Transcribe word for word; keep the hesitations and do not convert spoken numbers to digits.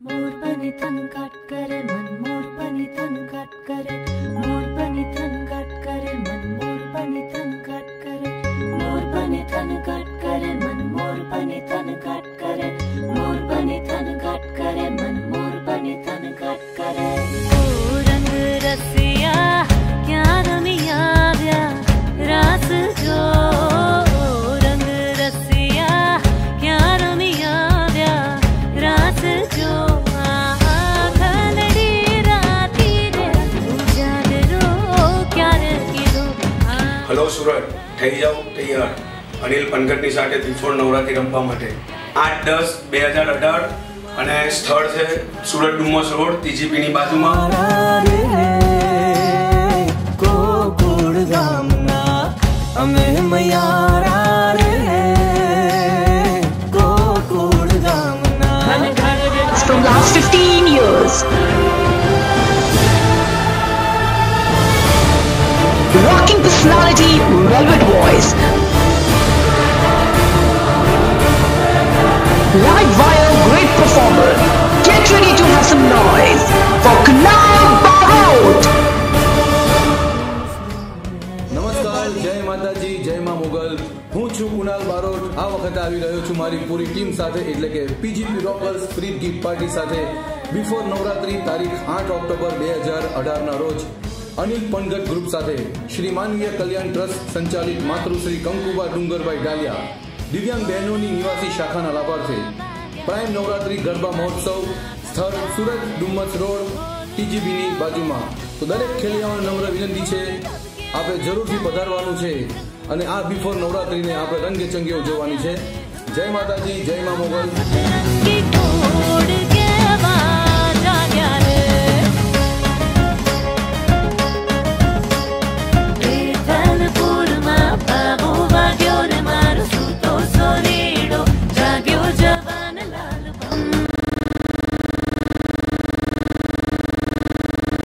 मोर बनी तन काट करे मन मोर बनी तन काट करे मोर बनी तन काट करे मन मोर बनी तन काट करे मोर बनी तन काट करे मन मोर बनी तन काट करे मोर बनी तन काट करे मन मोर बनी तन काट करे ओ रंग रसिया क्या रमिया व्या रास जो रंग रसिया क्या रमिया व्या रास जो हेलो सूरत थई जाओ तैयार अनिल पनघट साथे बिफोर नवरात्रि रमवा माटे आठ दस बे हज़ार अठार અને સ્થળ છે સુરત ડુમસ રોડ ટીજીપી ની બાજુમાં કોકુડ ગામના અમે મયારા રે કોકુડ ગામના from last fifteen years. Rocking personality, velvet voice. Live wire, great performer. Get ready to have some noise for Anil Panghat. નમસ્કાર, જય માતાજી, જય મા મોગલ. હું છું કુનાલ બારોટ. આ વખતે આવી રહ્યો છું મારી પૂરી ટીમ સાથે, એટલે કે PGP rockers free gift party સાથે બિફોર નવરાત્રી તારીખ આઠ ઓક્ટોબર બે હજાર અઢાર ના રોજ અનિલ પનઘટ ગ્રુપ સાથે શ્રી માનવીય કલ્યાણ ટ્રસ્ટ સંચાલિત માતૃશ્રી કંકુબા ડુંગરભાઈ ડાલિયા દિવ્યાંગ બહેનોની નિવાસી શાખાના લાભાર્થે પ્રાઇમ નવરાત્રી ગરબા મહોત્સવ સ્થળ સુરત ડુમસ રોડ ટીજીબીની બાજુમાં. તો દરેક ખેલૈયાઓને નમ્ર વિનંતી છે, આપણે જરૂરથી પધારવાનું છે અને આ બિફોર નવરાત્રીને આપણે રંગે ચંગે ઉજવવાની છે. જય માતાજી, જય મા મોગલ.